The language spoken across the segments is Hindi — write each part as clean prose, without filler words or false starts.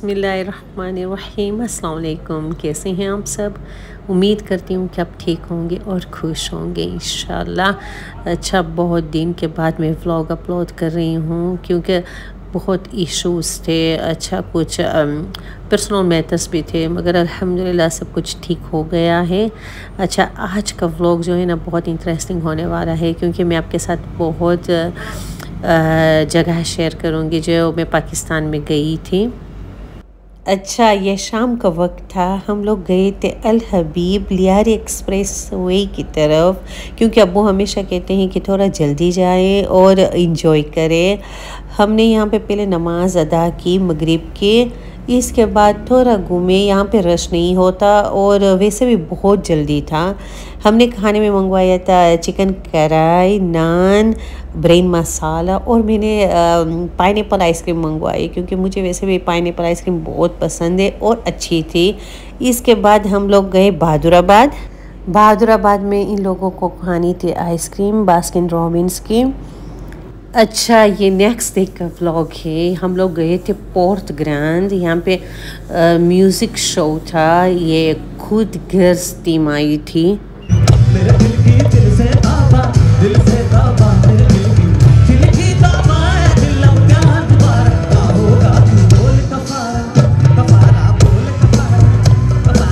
बिस्मिल्लाहिर्रहमानिर्रहीम। अस्सलाम वालेकुम। कैसे हैं आप सब? उम्मीद करती हूँ कि आप ठीक होंगे और खुश होंगे इंशाल्लाह। अच्छा, बहुत दिन के बाद मैं व्लॉग अपलोड कर रही हूँ क्योंकि बहुत इश्यूज़ थे। अच्छा, कुछ पर्सनल मैटर्स भी थे, मगर अल्हम्दुलिल्लाह सब कुछ ठीक हो गया है। अच्छा, आज का व्लॉग जो है ना बहुत इंटरेस्टिंग होने वाला है क्योंकि मैं आपके साथ बहुत जगह शेयर करूँगी जो मैं पाकिस्तान में गई थी। अच्छा, ये शाम का वक्त था। हम लोग गए थे अल हबीब लियारी एक्सप्रेस वे की तरफ क्योंकि अब्बू हमेशा कहते हैं कि थोड़ा जल्दी जाए और इन्जॉय करें। हमने यहाँ पे पहले नमाज अदा की मगरिब के, इसके बाद थोड़ा घूमे। यहाँ पे रश नहीं होता और वैसे भी बहुत जल्दी था। हमने खाने में मंगवाया था चिकन कढ़ाई, नान, ब्रेन मसाला और मैंने पाइनएप्पल आइसक्रीम मंगवाई क्योंकि मुझे वैसे भी पाइनएप्पल आइसक्रीम बहुत पसंद है और अच्छी थी। इसके बाद हम लोग गए बहादुराबाद में इन लोगों को खानी थी आइसक्रीम बास्किन रॉबिन्स की। अच्छा, ये नेक्स्ट डे का व्लॉग है। हम लोग गए थे पोर्ट ग्रैंड। यहाँ पे म्यूज़िक शो था। ये खुद गर्ल्स टीम आई थी। मेरे दिल की दिल से बाबा, दिल से बाबा, मेरे दिल की बाबा है। दिल अब प्यार दोबारा का होगा। तू बोल कफारा, कफारा बोल कफारा।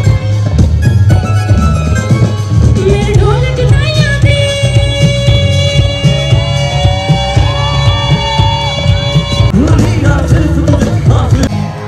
ये ढोलक नया दे भूलिया सिर्फ तुझे हासिल।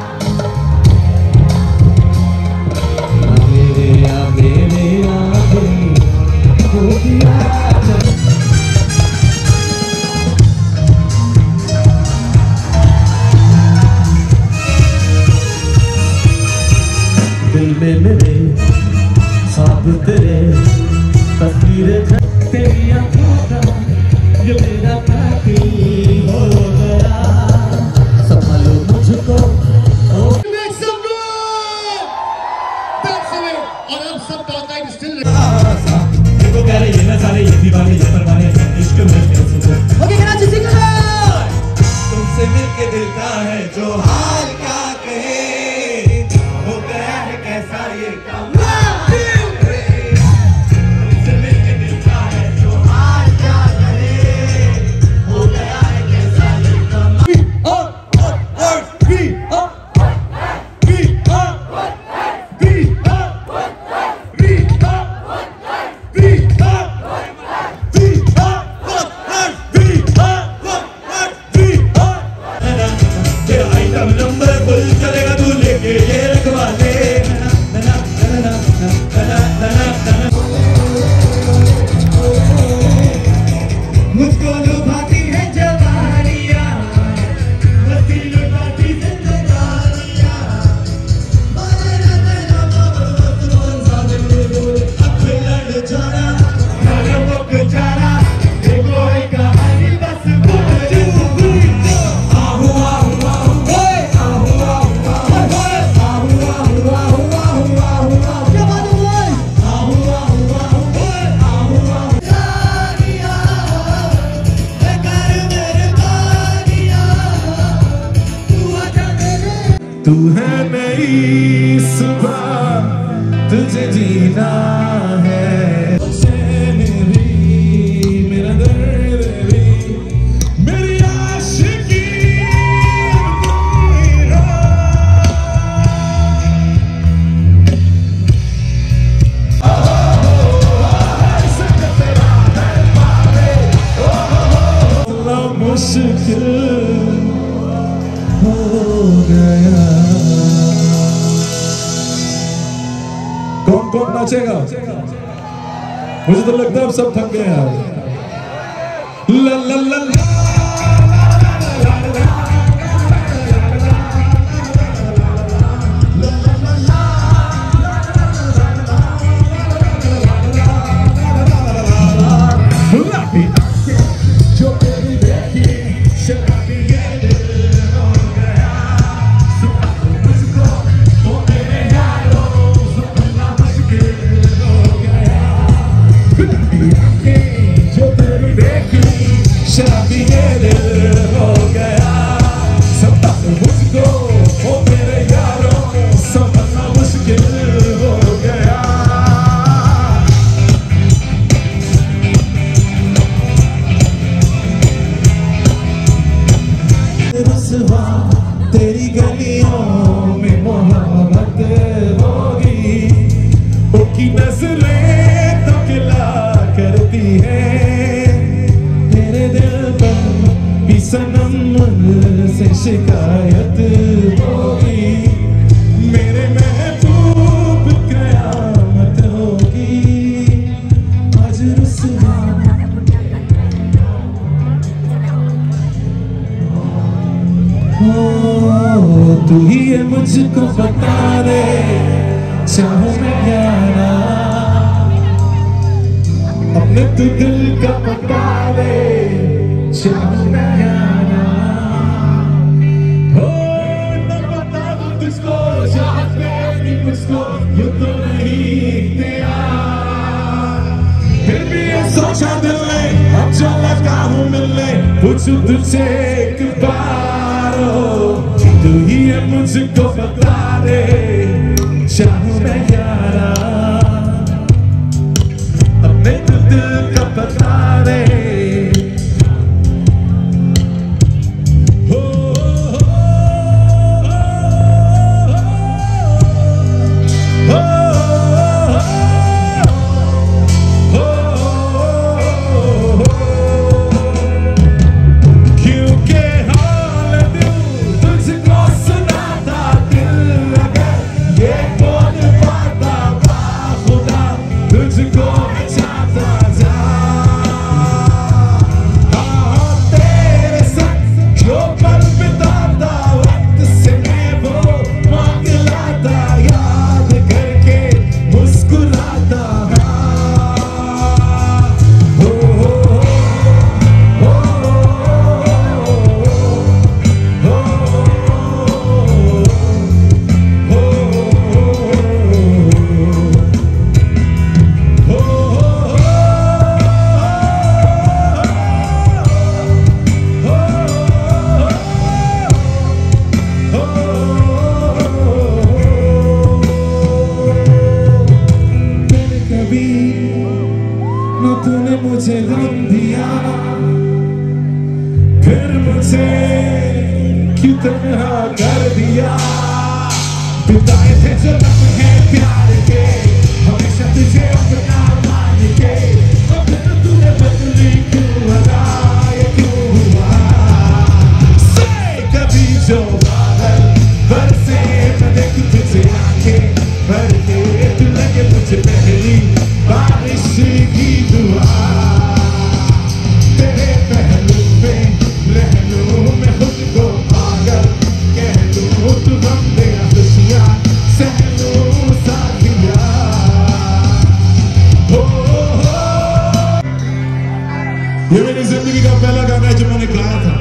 दिल में मेरे ख्वाब तेरे, तस्वीरें तेरी आँखों का, ये मेरा बाकी हो गया। संभालो मुझको। Make some noise! That's it! और अब सब टॉक स्टिल देखो कह रहे ये ना सारे ये दीवाने ये परवाने इश्क में सुबह। ओके कराची सिंगर तुमसे मिलके दिल का है जो हाल क्या कहे, हो गया है कैसा ये काम। तुमसे मिलके दिल का है जो हाल क्या कहे, हो गया है कैसा ये काम। मुझको लुभाती है जवानियाँ, मस्ती लुटाती जिंदगानियाँ। अब लड़ जाना, मुक जाना, ये कोई कहानी बस भूल जाऊँ। आहू आहू आहू ओए, आहू आहू आहू ओए, आहू आहू आहू आहू आहू आहू। क्या बात है ओए? आहू आहू आहू ओए, आहू आहू। तू है मेरी सुबह, तुझे जीना है। तुझसे मेरी मेरा दर्द भी, मेरी आशिकी मुश्किल हो गया। कौन कौन नाचेगा? मुझे तो लगता है अब सब थक गए यार। ला ला ला ला। जो तेरी देखी शराबी ये दिल हो गया। मुझको वो मेरे यारों सुनना मुश्किल हो गया। जो तेरी देखी शराबी ये दिल हो गया। सब मुझको वो मुझसे शिकायत होगी, मेरे महबूब कयामत होगी। आज रुसवा हो, तू ही है मुझको बता दे, चाहूं मैं क्या ना, अपने तू दिल का बता दे, चाहूं मैं क्या ना। हो न बता दूं तुझको, चाहत मेरी मुझको यूं तो नहीं इख्तियार, फिर भी ये सोचा दिल ने, अब जो लगा हूँ मिलने, पूछूं तुझसे एक बार, तू ही है मुझको बता दे, चाहूं मैं क्या ना, अपने तो दिल का बता दे। हो, हो, हो, क्योंकि हाल दिल तुझको सुनाता, दिल अगर ये बोल पाता, खुदा तुझको चाहता जा। हाँ तेरे संग जो पल बिताता, वक्त से मैं वो मांग लाता, याद करके मुस्कुराता। हो, हो, हो, हो, कभी न तूने मुझे गम दिया, फिर मुझे क्यों तन्हा कर दिया। बिताए थे जो लम्हे प्यार के, हमेशा तुझे अपना मान के, अब फिर तूने बदली क्यों अदा, ये क्यों हुआ। कभी जो बादल बरसे, मैं देखूं तुझे आंखें भर के, तू लगे मुझे पहली बारिश की दुआ। तेरे पहलू पे रह लूं मैं खुद को पागल, कह लूं तू गम दे खुशियां सह लूं साथिया। हो, ये मेरी जिंदगी का पहला गाना है जो मैंने गाया था।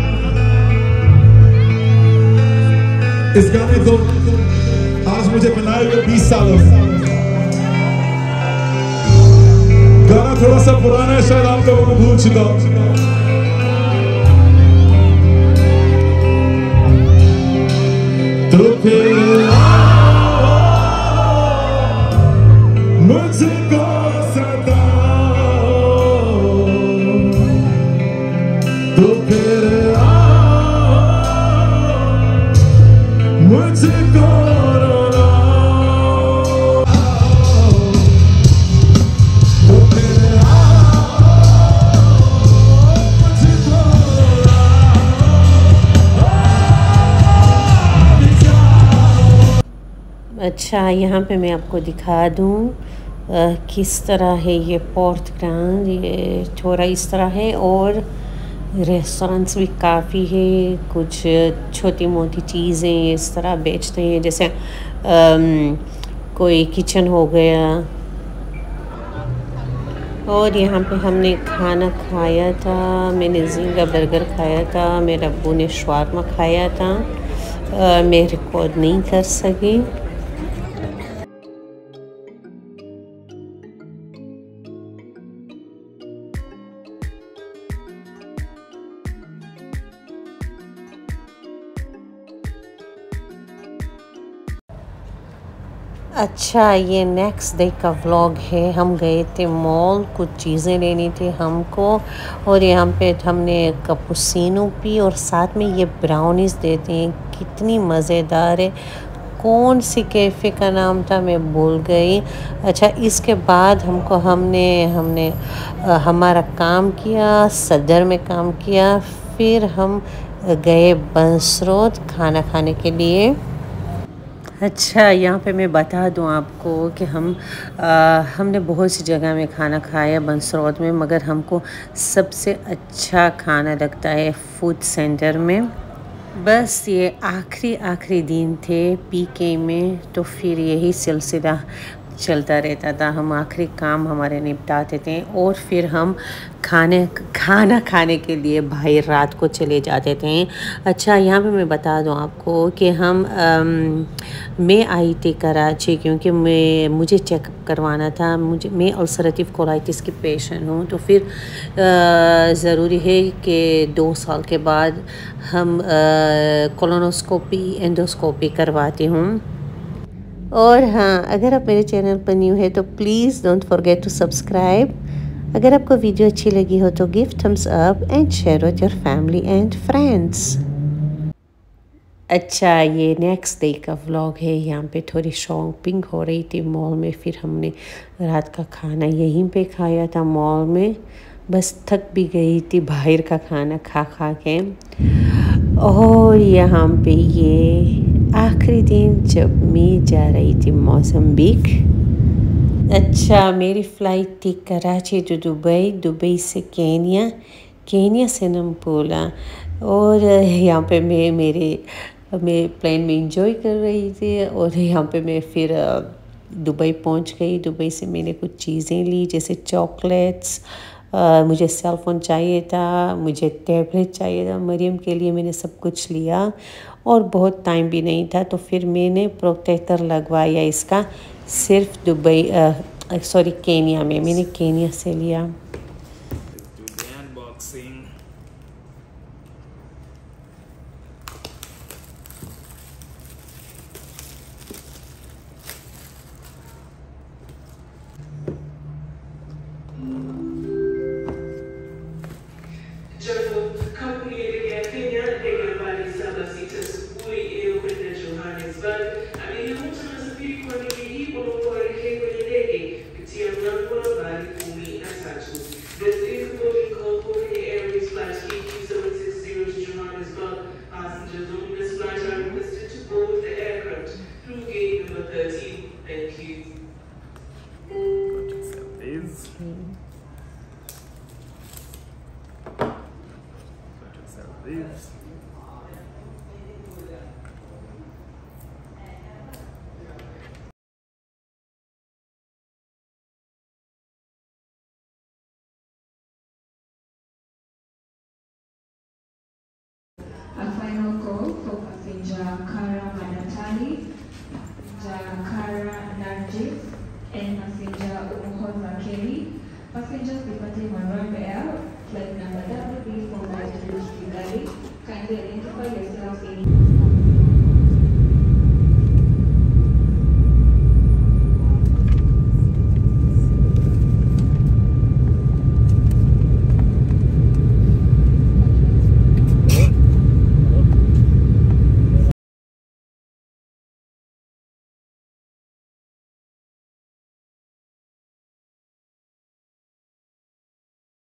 इस गाने को आज मुझे बनाए हुए 20 साल हो गए। गाना थोड़ा सा पुराना है, शायद आप लोगों को भूल चुका हो। तो फिर मुझको सताओ, तो फिर मुझको अच्छा, यहाँ पे मैं आपको दिखा दूँ किस तरह है ये पोर्ट ग्रांड। ये थोड़ा इस तरह है और रेस्टोरेंट्स भी काफ़ी है। कुछ छोटी मोटी चीज़ें इस तरह बेचते हैं, जैसे कोई किचन हो गया। और यहाँ पे हमने खाना खाया था, मैंने जिंगा बर्गर खाया था, मेरे अब्बू ने शवारमा खाया था। मैं रिकॉर्ड नहीं कर सकी। अच्छा, ये नेक्स्ट डे का व्लॉग है। हम गए थे मॉल, कुछ चीज़ें लेनी थी हमको, और यहाँ पे हमने कैपुचिनो पी और साथ में ये ब्राउनीज़ देते हैं, कितनी मज़ेदार है। कौन सी कैफ़े का नाम था मैं भूल गई। अच्छा, इसके बाद हमने हमारा काम किया, सदर में काम किया, फिर हम गए बंसरोड खाना खाने के लिए। अच्छा, यहाँ पे मैं बता दूँ आपको कि हमने बहुत सी जगह में खाना खाया बंसरोड में, मगर हमको सबसे अच्छा खाना लगता है फूड सेंटर में। बस ये आखिरी दिन थे पीके में, तो फिर यही सिलसिला चलता रहता था। हम आखिरी काम हमारे निपटाते थे और फिर हम खाना खाने के लिए बाहर रात को चले जाते थे। अच्छा, यहाँ पे मैं बता दूँ आपको कि मैं आई थी कराची क्योंकि मुझे चेकअप करवाना था। मैं अल्सरेटिव कोलाइटिस की पेशेंट हूँ, तो फिर ज़रूरी है कि 2 साल के बाद हम कोलोनोस्कोपी एंडोस्कोपी करवाती हूँ। और हाँ, अगर आप मेरे चैनल पर न्यू है तो please don't forget to subscribe. अगर आपको वीडियो अच्छी लगी हो तो give thumbs up and share with your family and friends. अच्छा, ये नेक्स्ट डे का व्लॉग है। यहाँ पे थोड़ी शॉपिंग हो रही थी मॉल में, फिर हमने रात का खाना यहीं पे खाया था मॉल में। बस थक भी गई थी बाहर का खाना खा के। और यहाँ पे ये आखिरी दिन जब मैं जा रही थी मोज़म्बिक। अच्छा, मेरी फ़्लाइट थी कराची टू दुबई, दुबई से केनिया से नमपूला। और यहाँ पे मैं प्लेन में इंजॉय कर रही थी। और यहाँ पे मैं फिर दुबई पहुँच गई। दुबई से मैंने कुछ चीज़ें ली, जैसे चॉकलेट्स, मुझे सेल फ़ोन चाहिए था, मुझे टैबलेट चाहिए था। मरियम के लिए मैंने सब कुछ लिया और बहुत टाइम भी नहीं था, तो फिर मैंने प्रोटेक्टर लगवाया इसका सिर्फ केनिया में। मैंने केनिया से लिया। A final call for passenger Kara Madatali, Kara Narjis, and passenger Umuhoza Kelly. Passengers departing on Rambe Air